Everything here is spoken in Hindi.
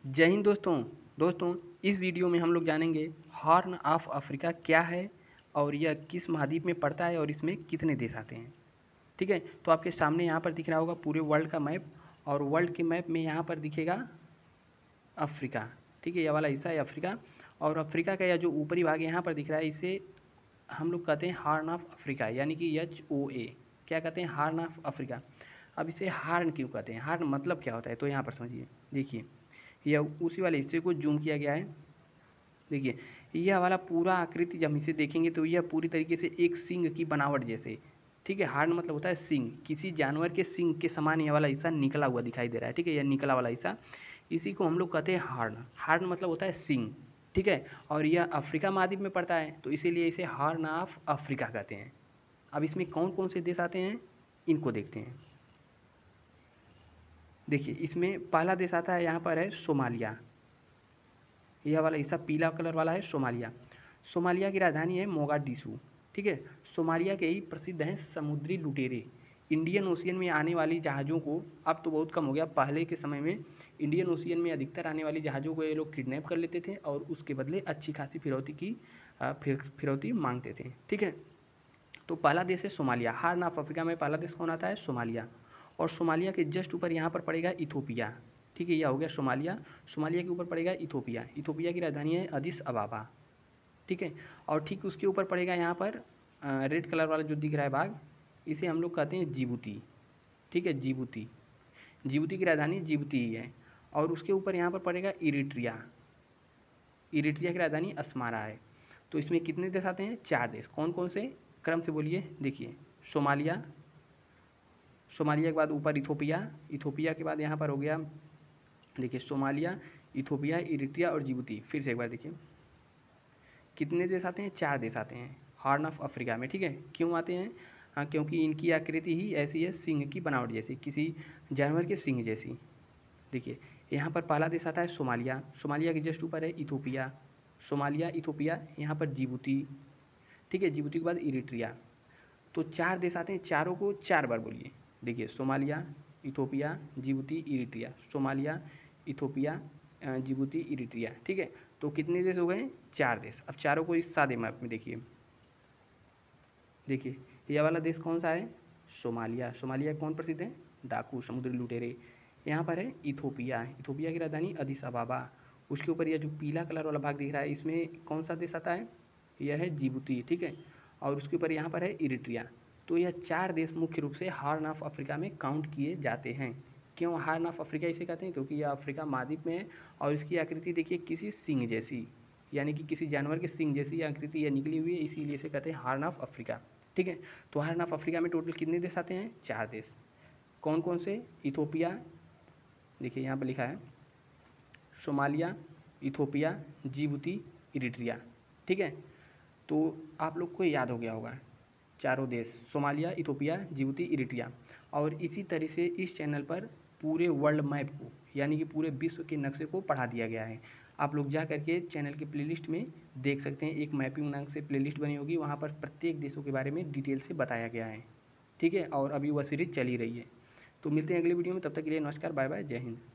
जय हिंद दोस्तों इस वीडियो में हम लोग जानेंगे हॉर्न ऑफ अफ्रीका क्या है और यह किस महाद्वीप में पड़ता है और इसमें कितने देश आते हैं। ठीक है, तो आपके सामने यहाँ पर दिख रहा होगा पूरे वर्ल्ड का मैप और वर्ल्ड के मैप में यहाँ पर दिखेगा अफ्रीका। ठीक है, यह वाला हिस्सा है अफ्रीका और अफ्रीका का यह जो ऊपरी भाग यहाँ पर दिख रहा है इसे हम लोग कहते हैं हॉर्न ऑफ अफ्रीका, यानी कि HOA। क्या कहते हैं? Horn of Africa. अब इसे हार्न क्यों कहते हैं? हार्न मतलब क्या होता है? तो यहाँ पर समझिए, देखिए यह उसी वाले हिस्से को जूम किया गया है। देखिए यह वाला पूरा आकृति जब हम इसे देखेंगे तो यह पूरी तरीके से एक सींग की बनावट जैसे। ठीक है, हार्न मतलब होता है सींग, किसी जानवर के सींग के समान यह वाला हिस्सा निकला हुआ दिखाई दे रहा है। ठीक है, यह निकला वाला हिस्सा, इसी को हम लोग कहते हैं हार्न। हार्न मतलब होता है सींग। ठीक है, और यह अफ्रीका महाद्वीप में पड़ता है तो इसीलिए इसे हॉर्न ऑफ अफ्रीका कहते हैं। अब इसमें कौन कौन से देश आते हैं इनको देखते हैं। देखिए इसमें पहला देश आता है, यहाँ पर है सोमालिया। यह वाला हिस्सा पीला कलर वाला है सोमालिया। सोमालिया की राजधानी है मोगाडिशु। ठीक है, सोमालिया के ही प्रसिद्ध हैं समुद्री लुटेरे। इंडियन ओशियन में आने वाली जहाज़ों को, अब तो बहुत कम हो गया, पहले के समय में इंडियन ओशियन में अधिकतर आने वाली जहाज़ों को ये लोग किडनैप कर लेते थे और उसके बदले अच्छी खासी फिरौती मांगते थे। ठीक है, तो पहला देश है सोमालिया। हॉर्न ऑफ अफ्रीका में पहला देश कौन आता है? सोमालिया। और सोमालिया के जस्ट ऊपर यहाँ पर पड़ेगा इथोपिया। ठीक है, यह हो गया सोमालिया। सोमालिया के ऊपर पड़ेगा इथोपिया। इथोपिया की राजधानी है अदिस अबाबा। ठीक है, और ठीक उसके ऊपर पड़ेगा यहाँ पर रेड कलर वाला जो दिख रहा है भाग, इसे हम लोग कहते हैं जिबूती। ठीक है, जिबूती। जिबूती की राजधानी जिबूती ही है। और उसके ऊपर यहाँ पर पड़ेगा इरिट्रिया। इरिट्रिया की राजधानी अस्मारा है। तो इसमें कितने देश आते हैं? 4 देश। कौन कौन से? क्रम से बोलिए। देखिए सोमालिया, सोमालिया के बाद ऊपर इथोपिया, इथोपिया के बाद यहाँ पर हो गया, देखिए सोमालिया, इथोपिया, इरिट्रिया और जिबूती। फिर से एक बार देखिए कितने देश आते हैं? 4 देश आते हैं हॉर्न ऑफ अफ्रीका में। ठीक है, क्यों आते हैं? हाँ, क्योंकि इनकी आकृति ही ऐसी है, सिंह की बनावट जैसी, किसी जानवर के सिंह जैसी। देखिए यहाँ पर पहला देश आता है सोमालिया। सोमालिया के जस्ट ऊपर है इथोपिया। सोमालिया, इथोपिया, यहाँ पर जिबूती। ठीक है, जिबूती के बाद इरिट्रिया। तो 4 देश आते हैं, चारों को 4 बार बोलिए। देखिए Somalia, Ethiopia, Djibouti, Eritrea. Somalia, Ethiopia, Djibouti, Eritrea. ठीक है, तो कितने देश हो गए? 4 देश। अब चारों को इस सादे मैप में देखिए। देखिए यह वाला देश कौन सा है? सोमालिया। सोमालिया कौन प्रसिद्ध है? डाकू, समुद्री लुटेरे। यहाँ पर है इथोपिया। इथोपिया की राजधानी अदिस अबाबा। उसके ऊपर यह जो पीला कलर वाला भाग दिख रहा है इसमें कौन सा देश आता है? यह है जिबूती। ठीक है, और उसके ऊपर यहाँ पर है इरिट्रिया। तो यह 4 देश मुख्य रूप से हॉर्न ऑफ अफ्रीका में काउंट किए जाते हैं। क्यों हॉर्न ऑफ अफ्रीका इसे कहते हैं? क्योंकि यह अफ्रीका महाद्वीप में है और इसकी आकृति देखिए किसी सिंह जैसी, यानी कि किसी जानवर के सिंह जैसी आकृति यह निकली हुई है, इसीलिए इसे कहते हैं हॉर्न ऑफ अफ्रीका। ठीक है, तो हॉर्न ऑफ अफ्रीका में टोटल कितने देश आते हैं? 4 देश। कौन कौन से? इथोपिया, देखिए यहाँ पर लिखा है सोमालिया, इथोपिया, जिबूती, इरिट्रिया। ठीक है, तो आप लोग को याद हो गया होगा चारों देश, सोमालिया, इथोपिया, जिबूती, इरिट्रिया। और इसी तरह से इस चैनल पर पूरे वर्ल्ड मैप को, यानी कि पूरे विश्व के नक्शे को पढ़ा दिया गया है। आप लोग जा करके चैनल के प्लेलिस्ट में देख सकते हैं, एक मैपिंग नाम से प्लेलिस्ट बनी होगी, वहाँ पर प्रत्येक देशों के बारे में डिटेल से बताया गया है। ठीक है, और अभी वह सीरीज चल ही रही है। तो मिलते हैं अगली वीडियो में, तब तक के लिए नमस्कार, बाय बाय, जय हिंद।